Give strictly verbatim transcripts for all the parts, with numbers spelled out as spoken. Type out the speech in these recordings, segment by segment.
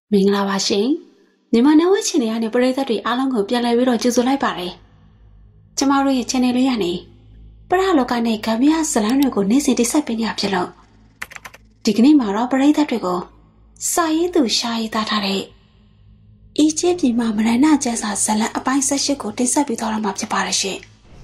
မင်္ဂလာပါရှင်မြန်မာနယ်ဝဲချန်နယ်ကနေပရိသတ်တွေအားလုံးကိုပြန်လည်ပြီးတော့ကြိုဆိုလိုက်ပါတယ်ကျမတို့ရဲ့ channel လေးကနေပရလောကနဲ့ဂမ်ဘီယာဇလန်းတွေကိုနေ့စဉ်တိဆက်ပေးနေရဖြစ်လို့ဒီကနေ့မှာတော့ပရိသတ်တွေကိုစာရေးသူရှာရေးသားထားတဲ့အီဂျစ်ပြည်မှာမရဏကျမ်းစာဇလန်းအပိုင်း၁၈ကိုတင်ဆက်ပေးသွားတော့မှာဖြစ်ပါတယ်ရှင်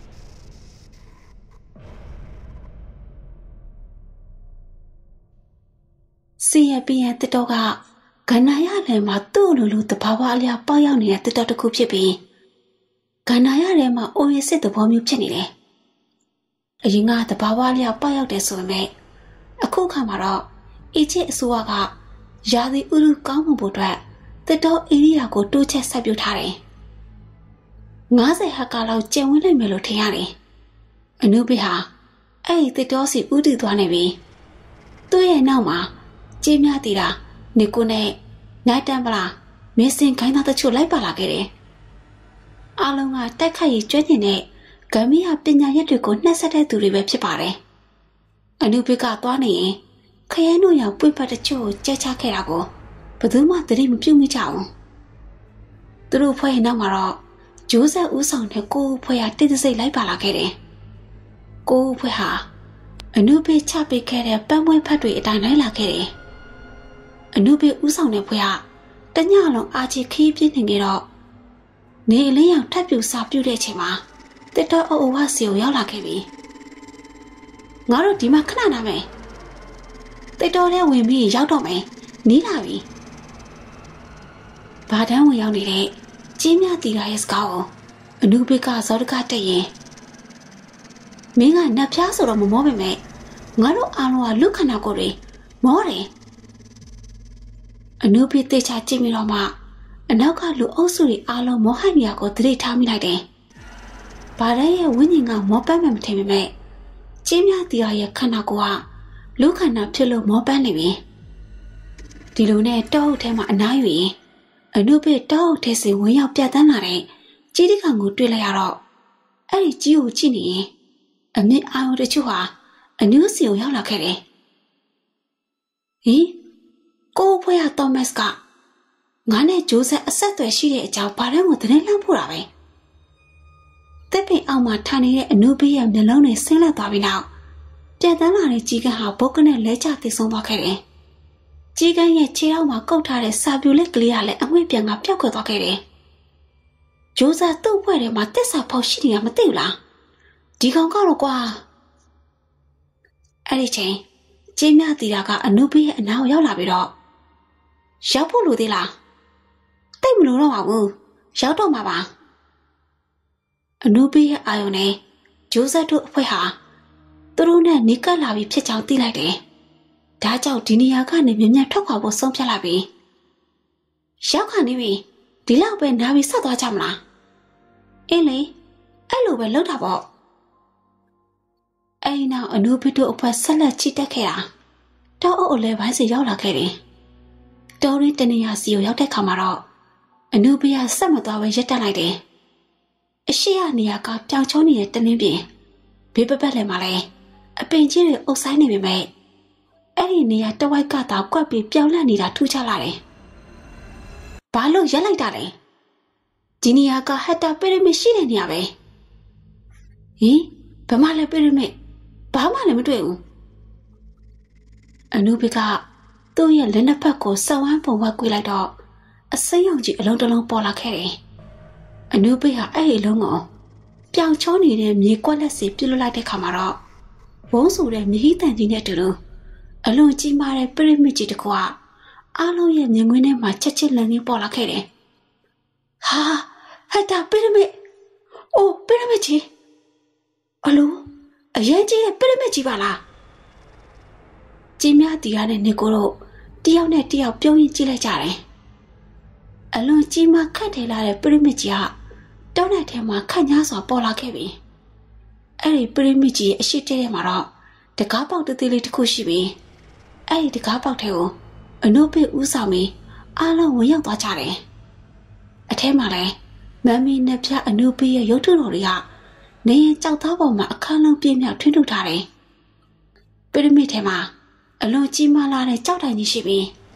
စီရပီယတတော်ကကဏ္ဍရထဲမှာသူ့လိုလိုတဘာဝအလျောက်ပေါက်ရောက်နေတဲ့တတော်တစ်ခုဖြစ်ပြီးကဏ္ဍရထဲမှာအိုရစစ်သဘောမျိုးဖြစ်နေတယ်။အရင်ကတဘာဝအလျောက်ပေါက်ရောက်တယ်ဆိုပေမဲ့အခုခါမှာတော့အီဂျစ်အစိုးရကယာဒီဥရုကောင်းမှုဖို့အတွက်တတော်ဧရိယာကိုတိုးချက်ဆက်ပြုထားတယ်။ငါးဆယ်ဟက်ကာလောက်ကျန်ဝင်နိုင်မယ်လို့ထင်ရတယ်။အနုပိဟာအဲ့ဒီတတော်စီဥတည်သွားနေပြီ။သူ့ရဲ့နောက်မှာကြေးများတည်တာနေကိုနဲ့နိုင်တန်ပလားမင်းစင်ခိုင်းသားတချို့လိုက်ပါလာခဲ့တယ်။အားလုံးကတိုက်ခိုက်ရေးကျွမ်းကျင်တဲ့ဂမ်ဘီယာပညာရက်တွေကိုနှက်ဆက်တဲ့သူတွေပဲဖြစ်ပါတယ်။အနုပိကသွားနေရင်ခရဲနုရောင်ပွင့်ပတ်တချို့ကိုကြက်ချခဲ့တာကိုဘယ်သူမှသတိမပြုမိကြဘူး။သူတို့ဖွဲ့ရင်နောက်မှာတော့ဂျိုးဆက်ဦးဆောင်တဲ့ကိုဖွဲ့ရတိတ်တဆိတ်လိုက်ပါလာခဲ့တယ်။ကိုဖွဲ့ဟာအနုပိချပေးခဲ့တဲ့ပန်းပွဲဖတ်တွေအတိုင်းလိုက်လာခဲ့တယ်။အနုပိဦးဆောင်တဲ့ဖွဲ့ကတညလုံးအာချီခီးပြင်းနေကြတော့နေအလင်းရောင်ထပ်ပြူစာပြူတဲ့အချိန်မှာတစ်တော်အိုဝါစီကိုရောက်လာခဲ့ပြီငါတို့ဒီမှာခဏနာမယ်တစ်တော်ထဲဝင်ပြီးရောက်တော့မယ်နီးလာပြီဘာတန်းဝင်ရောက်နေတဲ့ကြီးမြတီလာရဲ့စကားကိုအနုပိကဇောတကတက်ရင်မင်းကနတ်ဖျားဆိုတော့မမောပဲမဲ့ငါတို့အားလုံးကလူခဏကိုတွေမောတယ်အနုပိတေချာကြည့်မိတော့မှအနောက်ကလူအုပ်စုတွေအားလုံးမောဟန်နေရကိုသတိထားမိလိုက်တယ်။ဘာလဲရဲ့ဝိညာဉ်ကမောပန်းမှမထင်ပေမဲ့ကြီးမြတီရရဲ့ခန္ဓာကိုယ်ကလူခန္ဓာဖြစ်လို့မောပန်းနေပြီ။ဒီလိုနဲ့တောအုပ်ထဲမှာအနားယူရင်အနုပိတောအုပ်ထဲစီဝင်ရောက်ပြတ်တန်းလာတဲ့ကြီးတိကောင်ကိုတွေ့လိုက်ရတော့အဲ့ဒီကြီးကိုကြည့်နေရင်အမြင့်အာရုံတချို့ဟာအနုစီကိုရောက်လာခဲ့တယ်။ဟင်ကိုဖွေးရသောမတ်ကငါနဲ့ဂျိုးဆက်အဆက်အသွယ်ရှိတဲ့အကြောင်းဘာလဲကိုသတင်းလှမ်းဖို့တာပဲတစ်ပင်အောက်မှာထိုင်နေတဲ့အနုပိရဲ့မျက်လုံးနဲ့ဆင်းလက်သွားပြီးနောက်ပြန်တန်းလာတဲ့ကြီးကန်းဟာဘုတ်ကနဲ့လဲကျသိဆုံးသွားခဲ့တယ်ကြီးကန်းရဲ့ခြေထောက်မှာကုတ်ထားတဲ့စာပြူလက်ကလေးကလည်းအငွေ့ပြန်ကပျောက်ကွယ်သွားခဲ့တယ်ဂျိုးဆက်သူ့ဘွဲ့ထဲမှာတစ်စာဖောက်ရှိနေတာမသိဘူးလားဒီကောင်ကတော့ကွာအဲ့ဒီချိန်ကြီးမြတီတာကအနုပိရဲ့အနားကိုရောက်လာပြီးတော့ရောက်ဖို့လိုသေးလားတိတ်မလို့တော့ပါဘူးရောက်တော့မှာပါအနုပိရဲ့အာယုန်နဲ့ဂျိုးဆက်တို့အဖွဲ့ဟာသူတို့နဲ့နီးကပ်လာပြီးဖြစ်ကြောင်းသိလိုက်တယ်ဒါကြောင့်ဒီနေရာကနေမြ мян ထွက်ခွာဖို့ဆုံးဖြတ်လိုက်ပြီရောက်ခါနေပြီဒီလောက်ပဲနားပြီးဆက်သွားကြမလားအင်းလေအဲ့လိုပဲလုပ်တာပေါ့အဲ့ဒီနောက်အနုပိတို့အဖွဲ့ဆက်လက်ချီတက်ခဲ့တာတောက်အုပ်အလဲပိုင်းစီရောက်လာခဲ့တယ်တော်ရီတနေရာစီကိုရောက်တဲ့ခါမှာတော့အနုပိယဆက်မသွားပဲရက်တက်လိုက်တယ်။အရှိရနေရာကပြောင်ချုံးနေတဲ့တနင်းပြင်ဘေးပပတ်လည်းမလဲအပင်ကြီးတွေအုပ်ဆိုင်နေပေမဲ့အဲ့ဒီနေရာတဝိုက်ကသာကွက်ပြီးပြောင်းလဲနေတာထူးခြားလာတယ်။ဘာလို့ရက်လိုက်တာလဲ။ဒီနေရာကဟက်တာပီရမစ်ရှိတဲ့နေရာပဲ။ဟင်ဘယ်မှလဲပီရမစ်ဘာမှလည်းမတွေ့ဘူး။အနုပိကသူ့ရဲ့လက်နှစ်ဖက်ကိုစဝမ်းပုံဝက်ကွေးလိုက်တော့အစိမ်းရောင်ကြီးအလုံးတစ်လုံးပေါ်လာခဲ့တယ်။အနုပိဟာအဲ့ဒီလုံးကိုပြောင်ချောနေတဲ့မြေကွက်လက်စီပြစ်လွတ်လိုက်တဲ့ခါမှာတော့ဝုန်းဆူတဲ့မြေဟိတန်ကြီးနဲ့တူတူအလွန်ကြီးမားတဲ့ပရိမစ်ကြီးတစ်ခုကအားလုံးရဲ့မြင်ကွင်းထဲမှာချက်ချင်းလန်ရင်းပေါ်လာခဲ့တယ်။ဟာဟက်တာပရိမစ်အိုးပရိမစ်ကြီးအလိုအရင်ကြီးတဲ့ပရိမစ်ကြီးပါလားကြီးမြတီရတဲ့နေကိုတော့တယောက်နဲ့တယောက်ပြုံးရင်ကြည့်လိုက်ကြတယ်အလွန်ကြီးမားခတ်ထည်လာတဲ့ပရိမစ်ကြီးကတောင်းတဲ့ထဲမှာခန့်ညားစွာပေါ်လာခဲ့ပြီအဲ့ဒီပရိမစ်ကြီးအရှိတဲထဲမှာတော့တကားပေါက်တသေးလေးတစ်ခုရှိပြီအဲ့ဒီတကားပေါက်ထဲကိုအနုပိဦးဆောင်ပြီးအားလုံးဝင်ရောက်သွားကြတယ်အထဲမှာလည်းမမ်မီနဲ့ဖျားအနုပိရဲ့ရုပ်ထုတော်တွေကနေရင်ကြောက်သားပေါ်မှာအခန်းလုံးပြင်းပြထွန်းထုတ်ထားတယ်ပရိမစ်ထဲမှာအလွန်ကြီးမားလာတဲ့ကြောက်တိုင်ကြီးရှိပြီး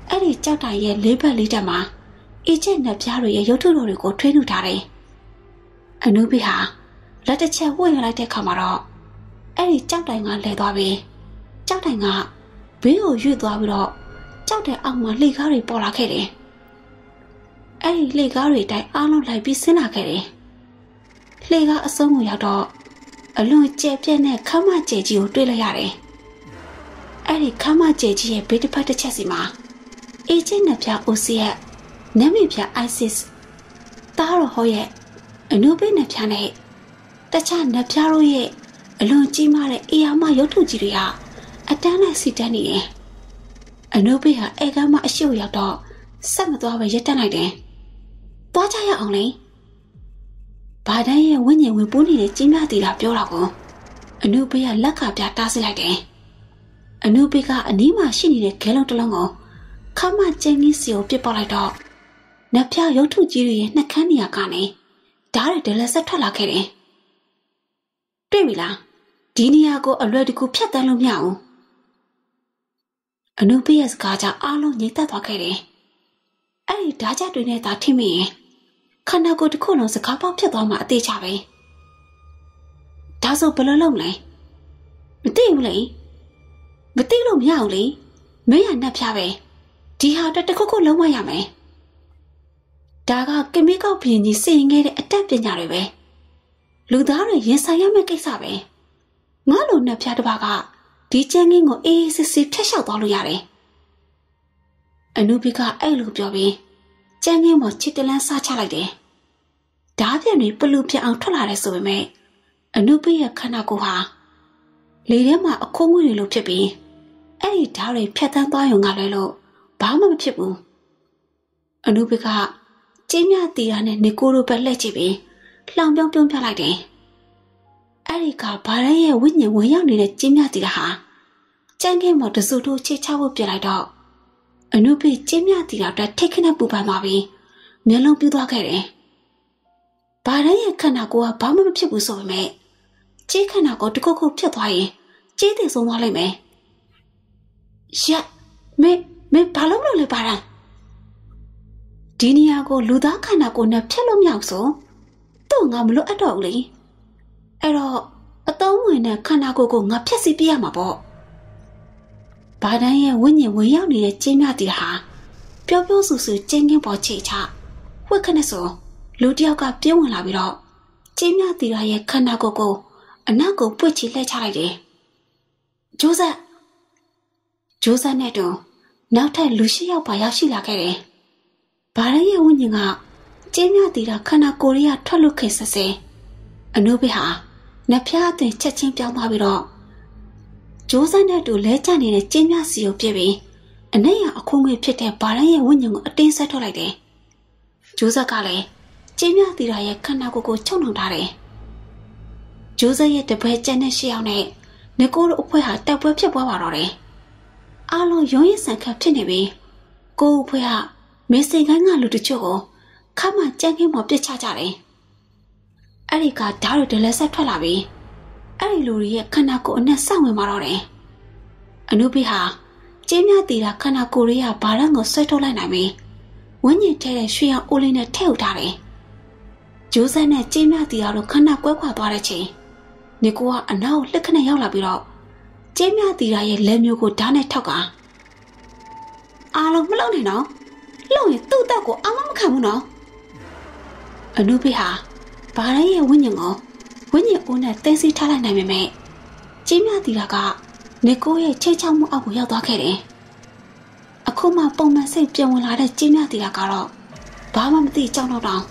အဲ့ဒီကြောက်တိုင်ရဲ့လေးဘက်လေးတက်မှာအီဂျစ်နဲ့ပြားတွေရဲ့ရုပ်ထုတော်တွေကိုထွေးနှုတ်ထားတယ်။အနုဘိဟာလက်တစ်ချက်ဝှေ့ရလိုက်တဲ့ခါမှာတော့အဲ့ဒီကြောက်တိုင်ကလဲသွားပြီးကြောက်တိုင်ကဘေးကိုရွေ့သွားပြီးတော့ကြောက်တဲ့အောက်မှာလှေကားတွေပေါ်လာခဲ့တယ်။အဲ့ဒီလှေကားတွေတိုင်းအားလုံးလိုက်ပြီးဆင်းလာခဲ့တယ်။လှေကားအဆုံးကိုရောက်တော့အလွန်ကျဲပြဲတဲ့ခမ်းမကျဲကြီးကိုတွေ့လိုက်ရတယ်။အဲ့ဒီခမ်းမကျဲကြီးရဲ့ဘေးတစ်ဖက်တစ်ချက်စီမှာအီဂျစ်နဲ့ပြားအိုစီယက်နမီပြားအိုက်စစ်တားရဟောရဲ့အနုဘိနဲ့ပြားနဲ့တခြားနပြားတို့ရဲ့အလွန်ကြီးမားတဲ့အေယာမရုပ်ထုကြီးတွေဟာအတန်းနဲ့စီတန်းနေတယ်။အနုဘိဟာအေကမ်းမအရှိ့ရောက်တော့ဆက်မသွားပဲရက်တက်လိုက်တယ်။သွားကြရအောင်လေ။ဘာတန်းရဲ့ဝိညာဉ်ဝင်ပိုးနေတဲ့ကြီးများတီတာပြောတာကိုအနုဘိကလက်ကပြတားစစ်လိုက်တယ်။အနုဘိကအနီးမှာရှိနေတဲ့ခဲလုံးတစ်လုံးကိုခမကျင်းကြီးစီကိုပြစ်ပေါက်လိုက်တော့နပြားရုပ်ထုကြီးတွေရဲ့နှက်ခမ်းနေရာကနေဓာတ်တွေဒလဆက်ထွက်လာခဲ့တယ်။တွေ့ပြီလားဒီနေရာကိုအလွယ်တကူဖြတ်တန်းလို့မရဘူး။အနုဘိရဲ့စကားကြောင့်အားလုံးငြိမ်သက်သွားခဲ့တယ်။အဲ့ဒီဓာတ်ကြတွေနဲ့သာထိမိရင်ခန္ဓာကိုယ်တစ်ခုလုံးစကားပေါက်ဖြစ်သွားမှအသေးချပဲ။ဒါဆိုဘယ်လိုလုပ်မလဲ။မသိဘူးလေ။မသိလို့မရဘူးလေ။မင်းရနှက်ဖြားပဲ။ဒီဟာတတစ်ခုခုလုံးမရမယ်။ဒါကကမေကောက်ပြင်းကြီးစီရင်ခဲ့တဲ့အတတ်ပညာတွေပဲ။လူသားတွေရင်ဆိုင်ရမယ့်ကိစ္စပဲ။ငါလိုနှက်ဖြားတစ်ပါးကဒီကျန်းငင်းကိုအေးအေးဆေးဆေးဖျက်လျှောက်သွားလို့ရတယ်။အနုဘိကအဲ့လိုပြောပြီးကျန်းငင်းပေါ်ချစ်တလန်းစားချလိုက်တယ်။ဓာတ်ပြန်တွေပလူပြအောင်ထွက်လာတယ်ဆိုပေမဲ့အနုဘိရဲ့ခန္ဓာကိုယ်ဟာလေထဲမှာအခိုးငွေတွေလိုဖြစ်ပြီးအဲ့ဒီဓာတ်တွေဖြတ်တန်းသွားရုံကလည်းလို့ဘာမှမဖြစ်ဘူး။အနုဘိကကျင်းမြတီတာနဲ့နေကိုလိုပဲလှည့်ကြည့်ပြီးလှောင်ပြောင်းပြုံးပြလိုက်တယ်။အဲ့ဒီကဘာရဲရဲ့ဝိညာဉ်ဝင်ရောက်နေတဲ့ကျင်းမြတီတာဟာကျန်းခင်းပေါ်တစုတို့ချေချဖို့ပြလိုက်တော့အနုဘိကျင်းမြတီတာအတွက်ထိတ်ခနဲ့ပူပန်သွားပြီးမျက်လုံးပြူးသွားခဲ့တယ်။ဘာရဲရဲ့ခန္ဓာကိုယ်ကဘာမှမဖြစ်ဘူးဆိုပေမဲ့ကျင်းခန္ဓာကိုယ်တစ်ခုခုဖြစ်သွားရင်ကျင်းတယ်ဆုံးသွားလိမ့်မယ်။ရက်မေမေဘာလို့မလုပ်လဲပါလားဒီနေရာကိုလူသားခန္ဓာကိုယ်နဲ့ဖျက်လို့မရဘူးဆိုတော့ငါမလို့အပ်တော့ဘူးလေအဲ့တော့အသုံးဝင်တဲ့ခန္ဓာကိုယ်ကိုငါဖျက်ဆီးပြရမှာပေါ့ဘာတန်းရဲ့ဝိညာဉ်ဝင်ရောက်နေတဲ့ကျင်းမြတီဟာပျော်ပျော်ဆူဆူကျင်းကင်းပေါ်ချိချဝက်ခနဲ့ဆိုလူတယောက်ကပြင်းဝင်လာပြီးတော့ကျင်းမြတီရဲ့ခန္ဓာကိုယ်ကိုအနောက်ကိုပွေ့ချလှည့်ချလိုက်တယ်ဂျိုးဆက်ဂျိုးဆက်နဲ့တော့နောက်ထပ်လူရှိယောက်ပါရောက်ရှိလာခဲ့တယ်။ဘာရဲရဲ့ဝိညာဉ်ကကျင်းမြတီတာခန္ဓာကိုယ်ရထွက်လွတ်ခဲ့ဆက်စဲအနုဘိဟာနဖျားအသွင်ချက်ချင်းပြောင်းသွားပြီးတော့ဂျိုးဆက်နဲ့တူလဲကျနေတဲ့ကျင်းမြစီကိုပြစ်ပြီးအနက်ရအခုငွေဖြစ်တဲ့ဘာရဲရဲ့ဝိညာဉ်ကိုအတင်းဆက်ထုတ်လိုက်တယ်။ဂျိုးဆက်ကလည်းကျင်းမြတီတာရဲ့ခန္ဓာကိုယ်ကိုချုပ်နှောင်ထားတယ်။ဂျိုးဆက်ရဲ့တပည့်ကျန်တဲ့ရှေ့အောင်နဲ့နေကိုတို့အဖွဲဟာတက်ပွဲဖြစ်ပွားပါတော့တယ်။အားလုံးရုံးရည်ဆန်ခတ်ဖြစ်နေပြီးကိုအဖွဲဟာမေစင်ကိုင်းကလူတချို့ကိုခမ်းမကြမ်းခင်းပေါ်ပြစ်ချကြတယ်။အဲ့ဒီကဓာတ်တွေဒလက်ဆက်ထွက်လာပြီးအဲ့ဒီလူတွေရဲ့ခန္ဓာကိုယ်အနက်ဆက်ဝင်มาတော့တယ်။အနုဘိဟာကျင်းမြတီတာခန္ဓာကိုယ်ရဲ့ဘာလန်းကိုဆွဲထုတ်လိုက်နိုင်ပြီးဝိညာဉ်ထဲတဲ့ရွှေရောင်အိုးလေးနဲ့ထည့်ယူထားတယ်။ဂျိုးဆက်နဲ့ကျင်းမြတီတာတို့ခန္ဓာကွဲခွာသွားတဲ့ချိန်နေကိုကအနောက်လှက်ခနဲ့ရောက်လာပြီးတော့ကျင်းမြတီတာရဲ့လက်မျိုးကိုဓာတ်နဲ့ထောက်ကအားလုံးမလုပ်နဲ့နော်လုံရင်သူ့တက်ကိုအာမမခံဘူးနော်အနုဘိဟာဘာရဲရဲ့ဝိညာဉ်ကိုဝိညာဉ်အိုးနဲ့တင်းစီထားလိုက်နိုင်ပေမဲ့ကျင်းမြတီတာကနေကိုရဲ့ချိတ်ချောက်မှုအောက်ကိုရောက်သွားခဲ့တယ်အခုမှပုံမှန်စိတ်ပြန်ဝင်လာတဲ့ကျင်းမြတီတာကတော့ဘာမှမသိကြောက်တော့တောင်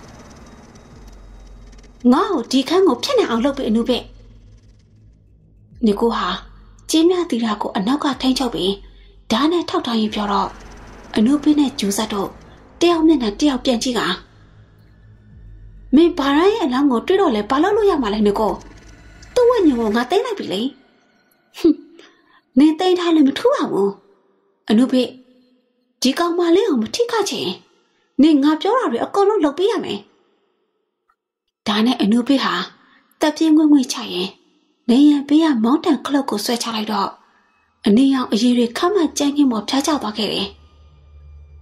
ငါ့ကိုဒီခန်းကိုဖျက်နေအောင်လုပ်ပြီးအနုဘိနေကိုဟာကျင်းမြတီတာကိုအနောက်ကထိန်းချုပ်ပြီးဓာတ်နဲ့ထောက်ထားရင်ပြောတော့အနုဘိနဲ့ဂျူးဆက်တို့တယောက်မျက်နှာတယောက်ပြန်ကြည့်ကမင်းဘာရဲရဲ့အလောင်းကိုတွေ့တော့လဲဘာလို့လို့ရမှာလဲနေကိုသူ့ဝိညာဉ်ကိုငါသိမ်းလိုက်ပြီလေဟွန်းနင်းသိမ်းထားလို့မထူးပါဘူးအနုဘိဒီကောင်မလေးကိုမထိခတ်ချင်နင်းငါပြောတာတွေအကုန်လုံးလုပ်ပေးရမယ်ဒါနဲ့အနုဘိဟာတပ်ပြင်းငွေ့ငွေ့ချရင်နေရန်ဘေးကမောင်းတန်ခလုတ်ကိုဆွဲချလိုက်တော့အနည်းအောင်အရေးတွေခမ်းမကြမ်းခင်းပေါ်ဖြားကျသွားခဲ့တယ်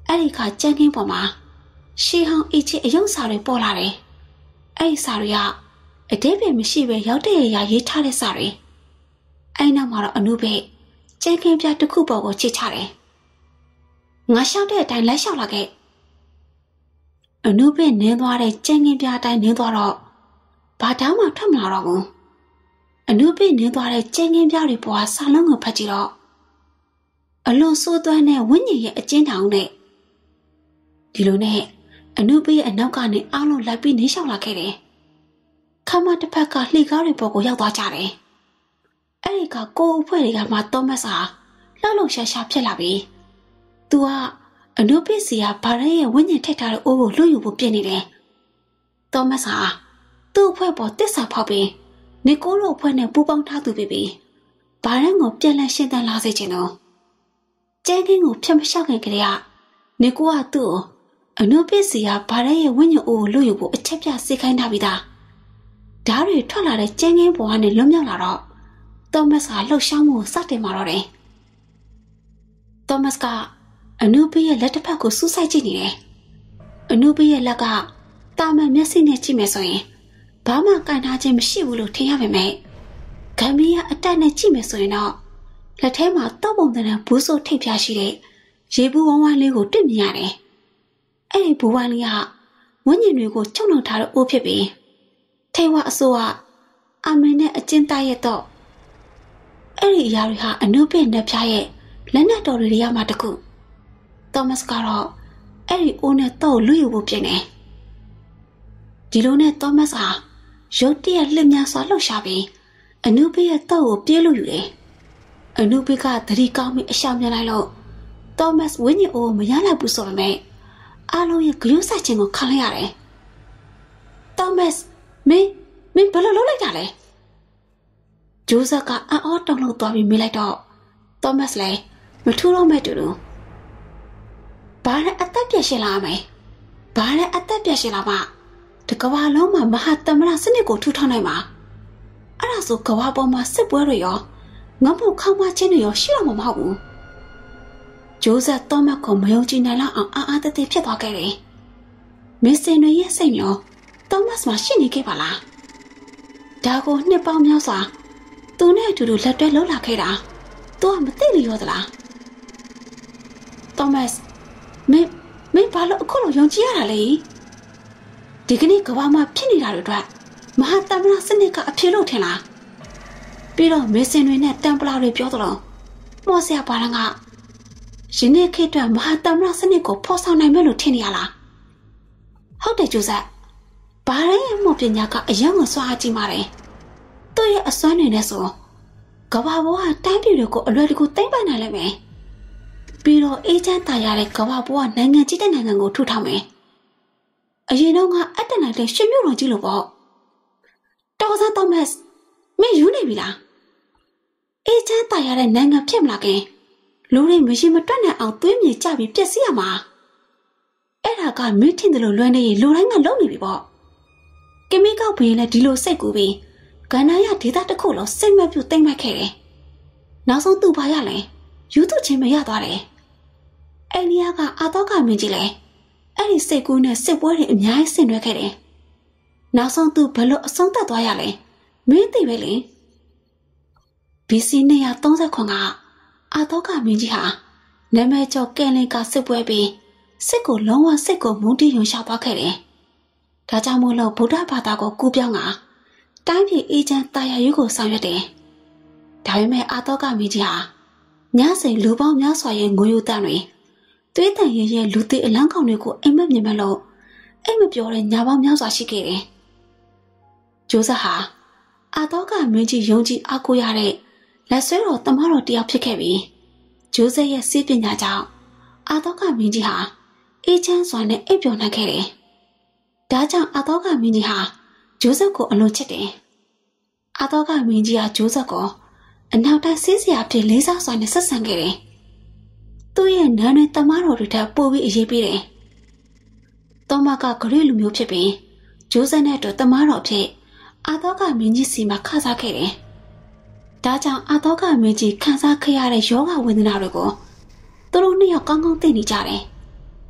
အဲ့ဒီခါကြမ်းခင်းပေါ်မှာရှီဟောင်းအချစ်အယုံစာတွေပေါ်လာတယ်။အဲ့ဒီစာတွေကအတိတ်ပဲမရှိပဲရောက်တဲ့ရာရေးထားတဲ့စာတွေအဲ့နောက်မှာတော့အနုဘေးကြမ်းခင်းပြတစ်ခုပေါ်ကိုချိချတယ်။ငါရှောက်တဲ့အတိုင်းလိုက်လျှောက်လာခဲ့။အနုဘေးနင်းသွားတဲ့ကြမ်းခင်းပြအတိုင်းနင်းသွားတော့ဘာတောင်မှထွက်မလာတော့ဘူး။အနုဘေးနင်းသွားတဲ့ကြမ်းခင်းပြတွေပေါ်ကစာလုံးကိုဖတ်ကြည့်တော့အလွန်ဆိုးသွမ်းတဲ့ဝိညာဉ်ရဲ့အကျဉ်းထောင်နဲ့ဒီလိုနဲ့အနုဘေးရဲ့အနောက်ကနေအားလုံးလိုက်ပြီးနေလျှောက်လာခဲ့တယ်။ခမတစ်ဖက်ကလှေကားတွေပေါ်ကိုရောက်သွားကြတယ်။အဲ့ဒီကကိုအဖွဲတွေကမှသောမတ်စာလှောက်လှောက်ရှာရှာဖြစ်လာပြီးသူကအနုဘေးစီကဘာရဲရဲ့ဝိညာဉ်ထက်ထားတဲ့အိုးကိုလွှတ်ယူဖို့ပြင်နေတယ်။သောမတ်စာသူ့အဖွဲပေါ်တစ္ဆာဖောက်ပြီးနီကိုလိုအဖွဲနဲ့ပူပေါင်းထားသူပြီပြီ။ဘာရဲကိုပြန်လည်ရှင်းတန်းလာစေချင်တော့ကျဲကင်းကိုဖျက်မလျှောက်ခင်ကလေးကနီကိုကသူ့ကိုအနုဘေးစီကဘာရဲရဲ့ဝိညာဉ်အိုးကိုလွှတ်ယူဖို့အချက်ပြစေခိုင်းထားပြီးသားဓာတ်တွေထွက်လာတဲ့ကျင်းကင်းပေါ်ကနေလွတ်မြောက်လာတော့သောမတ်ကလှုပ်ရှားမှုကိုစတင်มาတော့တယ်။သောမတ်ကအနုဘေးရဲ့လက်တစ်ဖက်ကိုစူးစိုက်ကြည့်နေတယ်။အနုဘေးရဲ့လက်ကတာမန်မျက်စိနဲ့ကြည့်မယ်ဆိုရင်ဘာမှကန်ထားခြင်းမရှိဘူးလို့ထင်ရပေမဲ့ဂမ်ဘီယာအတက်နဲ့ကြည့်မယ်ဆိုရင်တော့လက်ထဲမှာတောက်ပုံတဲ့ဘူးစိုးထိပ်ပြရှိတဲ့ရေဘူးဝမ်းဝမ်းလေးကိုတွေ့မြင်ရတယ်။အဲ့ဒီဘူးဝမ်းလေးကဝန်းကျင်တွေကိုချုံနှောင်ထားတဲ့အိုးဖြစ်ပြီးထေဝအစိုးကအမင်းနဲ့အကျဉ်းသားရဲ့တော့အဲ့ဒီအရာတွေဟာအနုဘေးနဲ့ဖျားရဲ့လက်နက်တော်တွေရမှာတခုသောမတ်ကတော့အဲ့ဒီအိုးနဲ့တော့လူယူဖို့ပြင်နေဒီလိုနဲ့သောမတ်ဟာရုတ်တရက်လှစ်များစွာလှုပ်ရှားပြီးအနုဘေးရဲ့တော့ကိုပြေးလို့ယူတယ်အနုဘေးကသတိကောင်းပြီးအရှောင်ပြန်လိုက်လို့သောမတ်ဝင်းညအိုးမရလိုက်ဘူးဆိုပေမဲ့အားလုံးရဲ့ဂရုစိုက်ခြင်းကိုခံလိုက်ရတယ်သောမတ်မင်းမင်းဘယ်လိုလုပ်လိုက်တာလဲဂျိုးဇက်ကအံ့ဩတုန်လှုပ်သွားပြီးမေးလိုက်တော့သောမတ်လည်းမထူးတော့မဲ့တူတူဘာနဲ့အသက်ပြည့်ရှင်လာမယ်ဘာနဲ့အသက်ပြည့်ရှင်လာမှတကဘာလုံးမှာမဟာတမရစနစ်ကိုထူထောင်နိုင်မှာအဲ့ဒါဆိုကဘာပေါ်မှာစစ်ပွဲတွေရောငုံဖို့ခေါင်းမချင်းတွေရောရှိတော့မှာမဟုတ်ဘူးဂျိုးဇက်သောမတ်ကိုမယုံကြည်နိုင်လောက်အောင်အာအာတတိဖြစ်သွားခဲ့တယ်မစ္စင်တွေရဲ့စိတ်မျိုးသောမတ်မှာရှိနေခဲ့ပါလားဒါကိုနှစ်ပေါင်းများစွာသူနဲ့အတူတူလက်တွဲလှုပ်လာခဲ့တာသူကမသိလို့ရောသလားသောမတ်မင်းမင်းဘာလို့အခုလိုယုံကြည်ရတာလဲဒီကနေ့ကဘာမှဖြစ်နေတာတွေအတွက်မဟာတမရစနစ်ကအဖြစ်လို့ထင်လားပြီးတော့မေစင်တွေနဲ့တမ်ပလာတွေပြောသလိုမော်ဆရာဘာလန်ကယနေ့ခေတ်အတွက်မဟာတမရစနစ်ကိုဖော်ဆောင်နိုင်မယ်လို့ထင်နေရလားဟုတ်တယ်ကျူဇက်ဘာရဲရဲ့မော်ပညာကအယံကိုစွာကြည့်မာတယ်သူ့ရဲ့အစွမ်းတွေနဲ့ဆိုကဘာဘောကတိုင်းပြည်တွေကိုအလွယ်တကူသိမ့်ပိုင်နိုင်လိမ့်မယ်ပြီးတော့အေဂျင့်တာရတဲ့ကဘာဘောကနိုင်ငံကြီးတဲ့နိုင်ငံကိုထူထောင်မယ်အရင်တော့ကအတက်နိုင်တဲ့ရွှေမြို့တော်ကြီးလို့ပေါ့တော်စမ်းသောမတ်မင်းယူနေပြီလားအေဂျင့်တာရတဲ့နိုင်ငံဖြစ်မလားခင်လူတွေမရှိမတွက်နိုင်အောင်သွေးမြေကျပြီးပျက်စီးရမှာအဲ့ဒါကမင်းထင်တယ်လို့လွှဲနေရင်လူတိုင်းကလုံနေပြီပေါ့ကမီကောက်ဘင်းလည်းဒီလိုစိတ်ကူပြီးကန္နာရဒေသတစ်ခုလုံးစိတ်မပြူတိတ်မှတ်ခဲ့တယ်နောက်ဆုံးသူ့ဘာရလဲယူသူချင်းမရသွားတယ်အဲ့ဒီကအာတော့ကမင်းကြီးလဲအဲ့ဒီစိတ်ကူးနဲ့စစ်ပွဲတွေအများကြီးဆင်နွှဲခဲ့တယ်နောက်ဆုံးသူဘလို့အဆုံးသတ်သွားရလဲမင်းသိပဲလေဘီစီနှစ်ရာသုံးဆယ်ခွန်ကအာတော့ကမင်းကြီးဟာနာမည်ကျော်ကယ်လင်ကစစ်ပွဲပြီးစစ်ကိုလုံးဝစစ်ကိုမုန်းတီးရုံရှာသွားခဲ့တယ်ဒါကြောင့်မို့လို့ဗုဒ္ဓဘာသာကိုကူးပြောင်းကတိုင်းပြည်အေဂျင့်တာယာရွေးကိုဆောင်ရွက်တယ်ဒါပေမဲ့အာတော့ကမင်းကြီးဟာညစိန်လူပေါင်းများစွာရဲ့ငွေယူတန်းတွေသွေးတန်ရဲရဲလူသေးအလန်းကောင်တွေကိုအိမ်မက်မြင်မလို့အိမ်မပြောတဲ့ညာပေါင်းများစွာရှိခဲ့တယ်ဂျိုးဇက်ဟာအာတော့ကမင်းကြီးယုံကြည်အားကိုးရတဲ့လက်ဆွဲတော်တမတော်တယောက်ဖြစ်ခဲ့ပြီးဂျိုးဇက်ရဲ့စိတ်ပညာကြောင့်အာတော့ကမင်းကြီးဟာအေးချမ်းစွာနဲ့အိပ်ပျော်နိုင်ခဲ့တယ်ဒါကြောင့်အာတော့ကမင်းကြီးဟာဂျိုးဇက်ကိုအလွန်ချစ်တယ်အာတော့ကမင်းကြီးဟာဂျိုးဇက်ကိုအနောက်တိုင်းစီးစရာဖြစ်လေးစားစွာနဲ့ဆက်ဆံခဲ့တယ်သူ့ရဲ့နာနဲ့တမတော်တွေထပ်ပို့ပြီးအရေးပေးတယ်တောမကဂရိလူမျိုးဖြစ်ပြီးဂျိုးဇက်နဲ့တို့တမတော်ဖြစ်အာတော့ကမင်းကြီးစီမှာခစားခဲ့တယ်ဒါကြောင့်အာတော့ကမင်းကြီးခံစားခဲ့ရတဲ့ယောဂဝေဒနာတွေကိုသူတို့နှစ်ယောက်ကောင်းကောင်းသိနေကြတယ်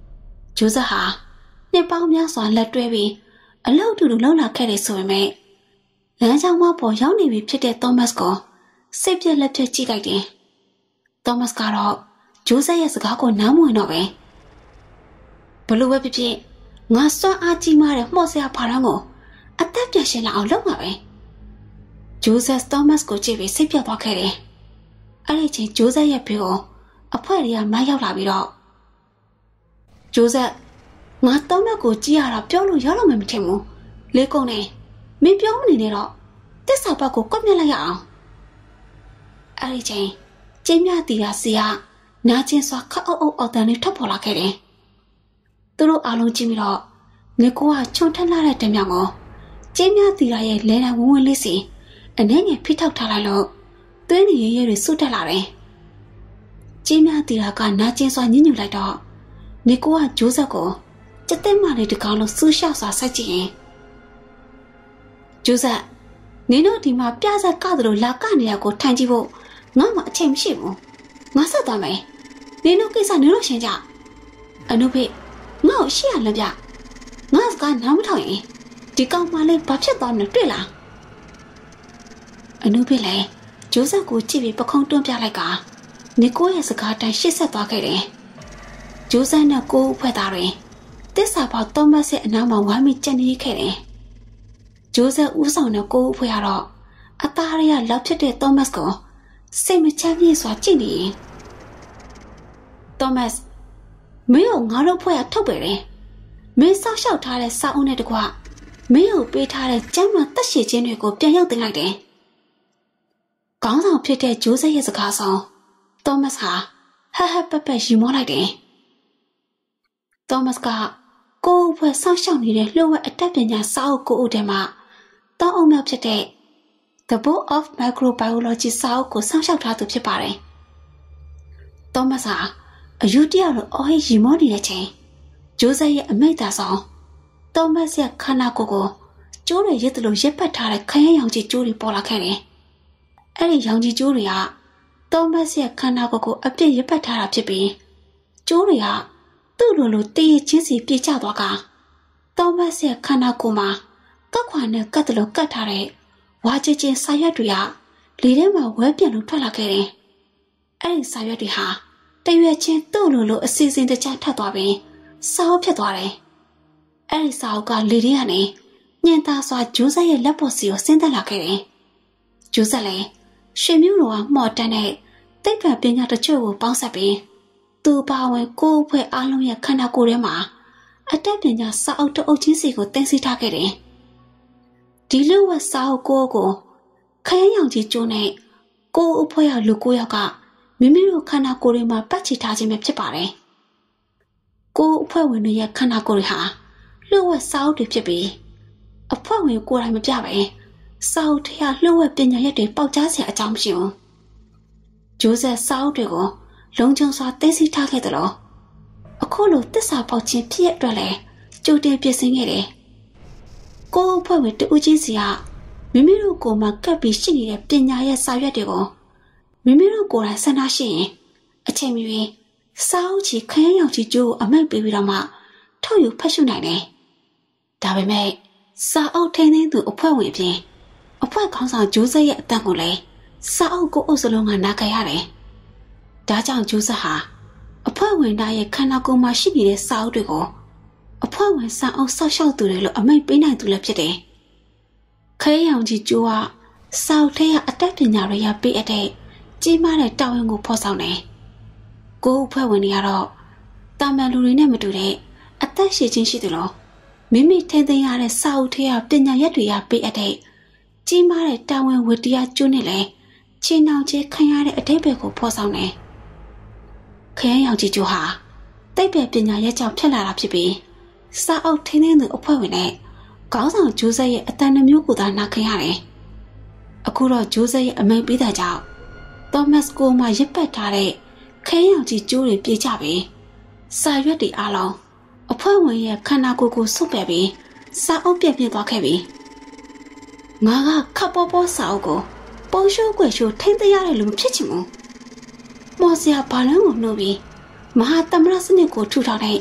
ဂျိုးဆက်ဟာနှစ်ပေါင်းများစွာလက်တွဲပြီးအလောက်တူတူလှုပ်လာခဲ့တယ်ဆိုပေမဲ့လမ်းကြောင်းမပေါ်ရောက်နေပြီဖြစ်တဲ့သောမတ်ကိုစိတ်ပြက်လက်ပြက်ကြည့်လိုက်တယ်။သောမတ်ကတော့ဂျိုးဆက်ရဲ့စကားကိုနားမဝင်တော့ပဲဘလို့ပဲဖြစ်ဖြစ်ငါစွမ်းအားကြီးမားတဲ့မှော့ဆရာဖာရန်ကိုအသက်ပြတ်ရှင်လာအောင်လုပ်မှာပဲ။ဂျိုးဆက်သောမတ်ကိုကြည့်ပြီးစိတ်ပြတ်သွားခဲ့တယ်။အဲ့ဒီချိန်ဂျိုးဆက်ရဲ့ဘေးကိုအဖွဲ့တွေကမရောက်လာပြီးတော့ဂျိုးဆက်ငါသောမတ်ကိုကြည့်ရတာပြောလို့ရတော့မှမထင်ဘူး။လေးကုန်းနေမင်းပြောမနေနဲ့တော့တစ္ဆာဘက်ကိုကွက်မြက်လိုက်ရအောင်။အဲ့ဒီချိန်ကျင်းမြတီရာစီကနာကျင်စွာခအုပ်အုပ်အော်တန်လေးထွက်ပေါ်လာခဲ့တယ်။သူတို့အားလုံးကြည့်ပြီးတော့ငကိုကခြုံထက်လာတဲ့တံမြောင်ကိုကျင်းမြတီရာရဲ့လဲတံဝင်းဝင်းလေးစီအနေငယ်ဖိထောက်ထားလိုက်လို့သွေးနေရရဲတွေစွတ်တက်လာတယ်။ကျင်းမြတီရာကနာကျင်စွာညှဉ်းညူလိုက်တော့ငကိုကဂျိုးဆက်ကိုစက်တဲ့မလေးတကောင်လုံးစူးရှောက်စွာစိုက်ကြည့်ရင်ဂျိုးဆက်နင်တို့ဒီမှာပြဇက်ကသလိုလာကနေရကိုထိုင်ကြည့်ဖို့ငါမှအချိန်မရှိဘူးငါဆက်သွားမယ်နင်တို့ကိစ္စနင်တို့ရှင်းကြအနုဖေငါ့ကိုရှေ့ရလမ်းပြငါစကားနားမထောင်ရင်ဒီကောင်မလေးဘာဖြစ်သွားမလဲတွေ့လားအနုဖေလည်းဂျိုးဆက်ကိုကြည့်ပြီးပခုံးတွန်းပြလိုက်ကနီကိုရဲ့စကားတိုင်းရှေ့ဆက်သွားခဲ့တယ်ဂျိုးဆက်နဲ့ကိုအဖွဲ့သားတွေတစ္ဆာပေါသောမတ်ရဲ့အနားမှာဝမ်းမိကြံ့နေခဲ့တယ်ဂျိုးဆက်ဦးဆောင်တဲ့ကိုဦးဖွဲ့ကတော့အသားရရလောက်ဖြစ်တဲ့သောမတ်ကိုစိတ်မချမ်းမြေ့စွာကြည့်နေရင်သောမတ်မင်းကိုငါတို့ဖွဲ့ရထုတ်ပေတယ်မင်းစောက်ရှောက်ထားတဲ့စာအုပ်နဲ့တကွမင်းကိုပေးထားတဲ့ကျမ်းမာတက်ရှိခြင်းတွေကိုပြန်ရောက်တင်လိုက်တယ်ခေါင်းဆောင်ဖြစ်တဲ့ဂျိုးဆက်ရဲ့စကားဆောင်သောမတ်ဟာဟဟပပရီမောလိုက်တယ်သောမတ်ကကိုဦးဖွဲ့စောက်ရှောက်နေတဲ့လှုပ်ဝက်အတတ်ပညာစာအုပ်ကိုဦးထဲမှာတောင်းအောင်မြောက်ဖြစ်တဲ့ The Book of Microbiology စာအုပ်ကိုစောင့်ရှောက်ထားသူဖြစ်ပါတယ်။သောမတ်ဟာအယူတရားလိုအော်ဟစ်ရီမောနေတဲ့ချိန်ဂျိုးဆက်ရဲ့အမိန့်သာဆောင်သောမတ်ရဲ့ခန္ဓာကိုယ်ကိုကျိုးတွေရစ်တယ်လို့ရစ်ပတ်ထားတဲ့ခရမ်းရောင်ကြီးကျိုးတွေပေါ်လာခဲ့တယ်။အဲ့ဒီရောင်ကြီးကျိုးတွေကသောမတ်ရဲ့ခန္ဓာကိုယ်ကိုအပြည့်ရစ်ပတ်ထားတာဖြစ်ပြီးကျိုးတွေကသူ့လိုလိုတည်ရချင်းစီပြေကျသွားကသောမတ်ရဲ့ခန္ဓာကိုယ်မှာကောက်ခွာနဲ့ကတ်တယ်လို့ကတ်ထားတဲ့ဝါကျချင်းစာရွက်တွေကလေထဲမှာဝဲပြန့်လို့ထွက်လာခဲ့တယ်။အဲ့ဒီစာရွက်တွေဟာတရွက်ချင်းသူ့လိုလိုအစီအစဉ်တကျထပ်သွားပြီးစာအုပ်ဖြစ်သွားတယ်။အဲ့ဒီစာအုပ်ကလေထဲကနေညင်သားစွာဂျိုးဆက်ရဲ့လက်ပေါ်စီကိုဆင်းသက်လာခဲ့တယ်။ဂျိုးဆက်လည်းရွှေမျိုးတော်ကမှော်တန်းတဲ့သိပ္ပံပညာတချို့ကိုပေါင်းစပ်ပြီးသူ့ပါဝင်ကိုယ်အဖွဲ့အားလုံးရဲ့ခန္ဓာကိုယ်ထဲမှာအတတ်ပညာစာအုပ်တအုပ်ချင်းစီကိုတင်စီထားခဲ့တယ်။ဒီလိုဝတ်စာအုပ်ကိုကိုခရမ်းရောင်ကြီးကျိုးနဲ့ကိုအဖွဲရလူကိုယောက်ကမိမိတို့ခန္ဓာကိုယ်တွေမှာပတ်ချီထားခြင်းပဲဖြစ်ပါတယ်။ကိုအဖွဲ့ဝင်တွေရဲ့ခန္ဓာကိုယ်တွေဟာလှုပ်ဝက်စာအုပ်တွေဖြစ်ပြီးအဖွဲ့ဝင်ကိုယ်တိုင်မပြပဲစာအုပ်ထဲကလှုပ်ဝက်ပညာရက်တွေပေါက်ကြားစရာအကြောင်းမရှိဘူး။ဂျိုးဆက်စာအုပ်တွေကိုလုံခြုံစွာသိသိထားခဲ့တယ်လို့အခုလိုတစ္ဆာပေါက်ခြင်းဖြစ်ရအတွက်လည်းကြိုတင်ပြင်ဆင်ခဲ့တယ်။ကိုယ်အဖွဲ့ဝင်တူဦးချင်းစီကမိမိတို့ကိုယ်မှာကပ်ပြီးရှိနေတဲ့ပညာရဲ့စာရွက်တွေကိုမိမိတို့ကိုယ်တိုင်ဆန္ဒရှိရင်အချိန်မီပြီးစာအုပ်ကြီးခရမ်းရောင်ကြီးကျိုးကိုအမိတ်ပေးပြီးတော့မှထုတ်ယူဖတ်ရှုနိုင်တယ်။ဒါပေမဲ့စာအုပ်ထိန်းသိမ်းသူအဖွဲ့ဝင်အပြင်အဖွဲ့ခေါင်းဆောင်ဂျိုးဆက်ရဲ့အတန်ကိုလည်းစာအုပ်ကိုအုပ်စလုံးကနားခံရတယ်။ဒါကြောင့်ဂျိုးဆက်ဟာအဖွဲ့ဝင်သားရဲ့ခန္ဓာကိုယ်မှာရှိနေတဲ့စာအုပ်တွေကိုအဖွဲ့ဝင်စာအုပ်ဆောက်ရှောက်သူတွေလို့အမိတ်ပေးနိုင်သူလည်းဖြစ်တယ်။ခရမ်းရောင်ကြီးကျိုးကစာအုပ်ထဲကအတတ်ပညာတွေရပေးအပ်တဲ့ကြီးမားတဲ့တာဝန်ကိုဖော်ဆောင်တယ်။ကိုယ်အဖွဲ့ဝင်တွေကတော့တာမန်လူတွေနဲ့မတူတဲ့အသက်ရှည်ခြင်းရှိတယ်လို့မိမိထိန်းသိမ်းရတဲ့စာအုပ်ထဲကပညာရက်တွေရပေးအပ်တဲ့ကြီးမားတဲ့တာဝန်ဝတ္တရားကျိုးနဲ့လည်းချင်းနှောင်ချဲခံရတဲ့အတိတ်ဘက်ကိုဖော်ဆောင်တယ်။ခရမ်းရောင်ကြီးကျိုးဟာသိပ္ပံပညာရက်ကြောင့်ဖြစ်လာတာဖြစ်ပြီးစာအုပ်ထိန်းသိမ်းသူအဖွဲ့ဝင်နဲ့ခေါင်းဆောင်ဂျိုးဆက်ရဲ့အတန်နှမျိုးကိုသာနာခံရတယ်။အခုတော့ဂျိုးဆက်ရဲ့အမိန့်ပေးတဲ့ကြောင့်သောမတ်ကိုမှရစ်ပတ်ထားတဲ့ခရမ်းရောင်ကြီးကျိုးတွေပြေးကြပြီးစာရွက်တွေအားလုံးအဖွဲ့ဝင်ရဲ့ခန္ဓာကိုယ်ကိုဆုပ်ပယ်ပြီးစာအုပ်ပြည့်ပြည့်သွားခဲ့ပြီးငါကခပ်ပေါ်ပေါ်စာအုပ်ကိုပုံရှိုးကွယ်ရှိုးထိမ့်သိရတဲ့လူမဖြစ်ချင်ဘူး။မော်စရာဘာလန်းကိုနှုတ်ပြီးမဟာသမရစနစ်ကိုထူထောင်တဲ့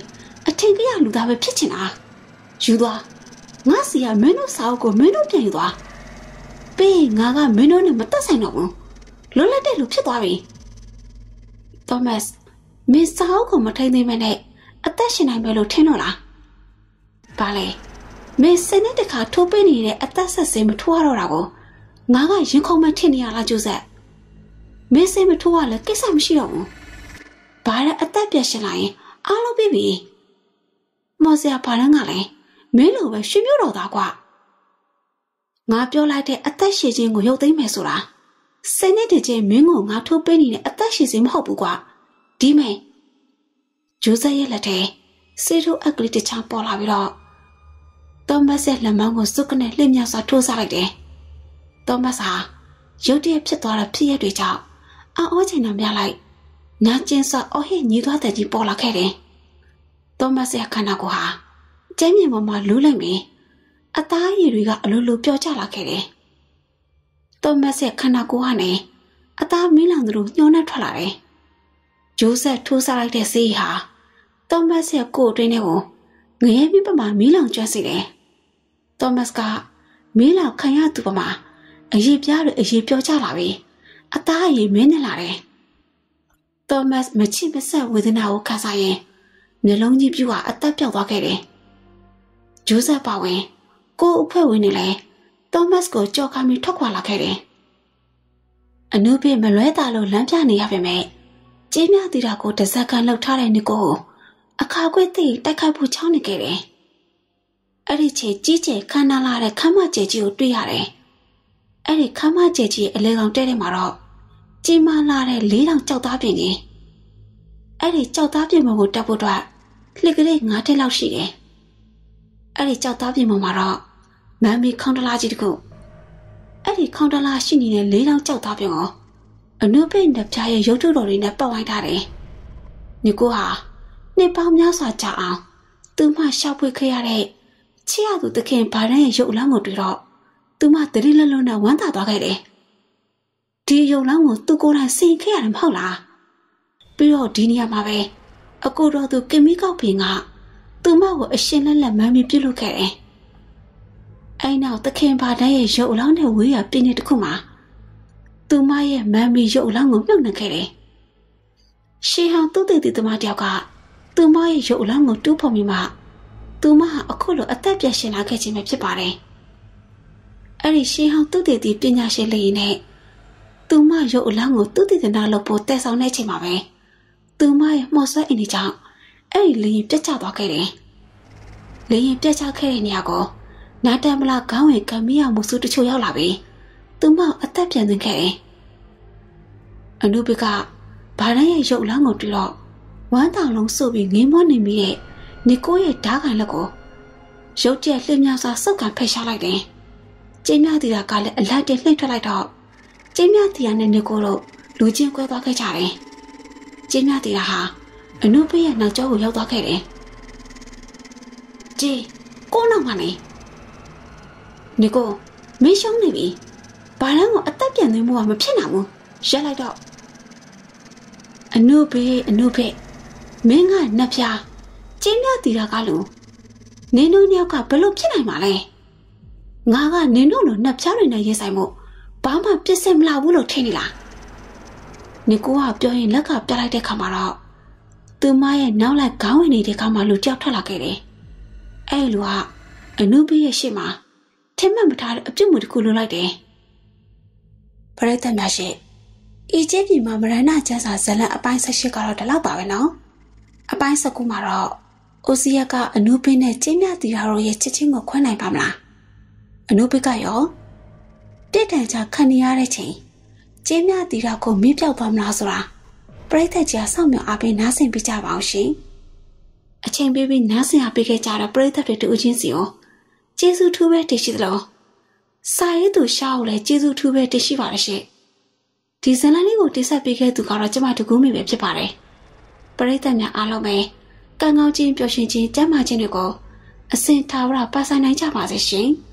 အထင်ကရလူသားပဲဖြစ်ချင်တာယူသွားငါစီကမင်းတို့စာအုပ်ကိုမင်းတို့ပြန်ယူသွားပေးငါကမင်းတို့နဲ့မတက်ဆိုင်တော့ဘူးလွတ်လပ်တဲ့လူဖြစ်သွားပြီသောမတ်မင်းစာအုပ်ကိုမထိန်သိမ်းမနဲ့အသက်ရှင်နိုင်မယ်လို့ထင်လို့လားဘာလဲမင်းစနေတခါထိုးပေးနေတဲ့အသက်ဆက်စင်းမထိုးရတော့တာကိုငါကရင်ခုန်မထင်နေရလားကျိုးဆက်မင်းစင်းမထိုးရလဲကိစ္စမရှိတော့ဘူးဘာလဲအသက်ပြတ်ရှင်လာရင်အားလုံးပြီးပြီမော်စရာဘာလဲငါလဲမင်းလိုပဲရွှေမျိုးတော်သားကွာငါပြောလိုက်တဲ့အသက်ရှင်ခြင်းကိုရုပ်သိမ်းမယ်ဆိုတာစနေတကျမင်းကိုငါထိုးပေးနေတဲ့အသက်ရှင်စင်းမဟုတ်ဘူးကွာဒီမဲဂျိုးဆက်ရဲ့လက်ထဲစေထိုးအကလေးတစ်ချောင်းပေါ်လာပြီးတော့သောမတ်ရဲ့လက်မောင်းကိုစုပ်ကနေလှည့်မြောက်စွာထိုးစားလိုက်တယ်သောမတ်ဟာရုတ်တရက်ဖြစ်သွားတဲ့ဖြစ်ရပ်တွေကြောင့်အော်ချင်တာများလိုက်နာကျင်စွာအော်ဟစ်ညီးသွားတဲ့ကြီးပေါ်လာခဲ့တယ်သောမတ်ရဲ့ခန္ဓာကိုယ်ဟာကျမ်းမြေပေါ်မှာလူးလိုက်ပြီးအသားရည်တွေကအလိုလိုပျော့ကျလာခဲ့တယ်သောမတ်ရဲ့ခန္ဓာကိုယ်ကနေအသားမီးလောင်သလိုညှိုးနှက်ထွက်လာတယ်ဂျိုးဆက်ထိုးစားလိုက်တဲ့ဆေးဟာသောမတ်ရဲ့ကိုယ်အတွင်းထဲကိုငရဲမိပမာမီးလောင်ကျွမ်းစေတယ်သောမတ်ကမီးလောင်ခံရသူပမာအရေးပြားတွေအရေးပြောကြလာပြီးအသားအရည်မင်းနေလာတယ်သောမတ်မချိမဆက်ဝေဒနာကိုခံစားရင်မျက်လုံးကြီးပြူဟာအသက်ပြောက်သွားခဲ့တယ်ဂျိုးဆက်ပါဝင်ကိုယ်အဖွဲ့ဝင်နေလဲသောမတ်ကိုကြောက်ခါပြီးထွက်ခွာလာခဲ့တယ်အနုပိမလွဲတာလို့လမ်းပြနေရပေမဲ့ကျင်းမြသီတာကိုတစက္ကန့်လှုပ်ထားတဲ့နီကိုကိုအခါကွေးသိတိုက်ခိုက်ဖို့ချောင်းနေခဲ့တယ်အဲ့ဒီချေကြီးကျယ်ခမ်းနားလာတဲ့ခမ်းမကျဲကြီးကိုတွေ့ရတယ်အဲ့ဒီခမ်းမကျဲကြီးအလဲကောင်တဲတဲ့မှာတော့ကြီးမားလာတဲ့လေးတောင်ကြောက်သားပြင်ကြီးအဲ့ဒီကြောက်သားပြင်ပေါ်ကိုတက်ဖို့အတွက်လှစ်ကလေးငါးထက်လောက်ရှိတယ်အဲ့ဒီကြောက်သားပြင်ပေါ်မှာတော့မမ်မီခေါင်းတလားကြီးတခုအဲ့ဒီခေါင်းတလားရှိနေတဲ့လေးတောင်ကြောက်သားပြင်ကိုအနုပိနဲ့ပြားရဲ့ရုပ်ထုတော်တွေနဲ့ပတ်ဝိုင်းထားတယ်နီကိုဟာနှစ်ပေါင်းများစွာကြာအောင်သူမှရှောက်ဖွေခဲ့ရတဲ့ချစ်ရသူသခင်ဘာရန်ရဲ့ရုပ်အလောင်းကိုတွေ့တော့သူမတတိလလုံးနဲ့ဝမ်းသာသွားခဲ့တယ်ဒီရုပ်အလောင်းကိုသူကိုယ်တိုင်စီခဲ့ရတယ်မဟုတ်လားပြီးတော့ဒီနေရာမှာပဲအကိုတော်သူကင်မီကောက်ဖင်ကသူမကိုအရှင်လက်လက်မမ်းပြီးပြုတ်လုပ်ခဲ့တယ်အဲ့နောက်သခင်ဘာရန်ရဲ့ရုပ်အလောင်းနဲ့ဝေးရပြင်းနေတခုမှာသူမရဲ့မမ်းပြီးရုပ်အလောင်းကိုမြုပ်နှံခဲ့တယ်ရှေးဟောင်းသူ့တည်တည်သမားတယောက်ကသူမရဲ့ရုပ်အလောင်းကိုတူးဖော်မိမှသူမဟာအခုလိုအသက်ပြည့်ရှင်လာခဲ့ခြင်းပဲဖြစ်ပါတယ်။အဲ့ဒီရှေးဟောင်းသူတည်တည်ပညာရှင်လေးနဲ့သူမရုပ်အလောင်းကိုသူတည်တနာလို့ပို့တက်ဆောင်နေချိန်မှာပဲသူမရဲ့မှော်ဆွဲအင်းဒီကြောင့်အဲ့ဒီလေရင်ပြတ်ကျသွားခဲ့တယ်။လေရင်ပြတ်ကျခဲ့တဲ့နေရာကိုနာတမလာခေါင်းဝင်ကံမီးအောင်မှုစုတချို့ရောက်လာပြီးသူမအသက်ပြန်သွင်းခဲ့တယ်။အနုပိကဘာရန်ရဲ့ရုပ်အလောင်းကိုတွေ့တော့ဝမ်းတောင်လုံးဆိုပြီးငင်းမွနေမိတဲ့နီကိုရဲ့ဓာတ်ကန်လက်ကိုရုတ်တရက်လှည့်မြောက်စွာစုပ်ကန်ဖယ်ရှားလိုက်တယ်။ကျင်းမြတီတာကလည်းအလိုက်တည်းလှည့်ထွက်လိုက်တော့ကျင်းမြတီတာနဲ့နီကိုတို့လူချင်းကွဲသွားခဲ့ကြတယ်။ကျင်းမြတီတာဟာအနုပိရဲ့နောက်ကျောကိုရောက်သွားခဲ့တယ်။ជីကိုနောက်မှနေနီကိုမင်းရှုံးနေပြီ။ဘာလန်းကိုအသက်ပြန်သွင်းမှုကမဖြစ်နိုင်ဘူး။ရက်လိုက်တော့အနုပိအနုပိမင်းကနှက်ပြားကျင်းမြတီတာကလို့နင်းတို့ညောက်ကဘလို့ဖြစ်နိုင်မှာလဲငါကနင်းတို့လိုနှက်ပြားတွေနဲ့ရေးဆိုင်မှုဘာမှပြစ်စင်မလာဘူးလို့ထင်နေလားနီကိုကပြောရင်လက်ကပြလိုက်တဲ့ခါမှာတော့သူမရဲ့နောက်လိုက်ခေါင်းဝင်နေတဲ့ခါမှာလူကြောက်ထွက်လာခဲ့တယ်အဲ့လူကအနုပိရဲ့ရှေ့မှာထင်မှတ်မထားတဲ့အပြုတ်မှုတစ်ခုလိုလိုက်တယ်ပရိသတ်များရှိအီဂျစ်ပြည်မှာမရဏကျန်းစာဇလန်အပိုင်း၁၈ကတော့ဒီလောက်ပါပဲနော်အပိုင်း၁၉မှာတော့အိုစီယာကအနုပိနဲ့ကျင်းမြတီရာတို့ရဲ့ချစ်ချင်းကိုခွဲနိုင်ပါမလားအနုပိကရောတစ်တန်ချခံရတဲ့ချိန်ကျင်းမြတီရာကိုမေးပြောက်သွားမလားဆိုတာပရိသတ်ကြီးဆောက်မြောင်အားပေးနားဆင်ပြကြပါအောင်ရှင်အချိန်ပေးပြီးနားဆင်အားပေးခဲ့ကြတဲ့ပရိသတ်တွေတူအချင်းစီကိုကျေးဇူးထူးပဲတင်ရှိသလိုစာရေးသူရှားကိုလည်းကျေးဇူးထူးပဲတင်ရှိပါရရှင်ဒီဇလန်လေးကိုတိဆက်ပေးခဲ့သူကတော့ကျမတကူမိပဲဖြစ်ပါတယ်ပရိသတ်များအားလုံးပဲကံကောင်းခြင်းပျော်ရွှင်ခြင်းကျန်းမာခြင်းတွေကိုအစဉ်ထာဝရပါဆိုင်နိုင်ကြပါစေရှင်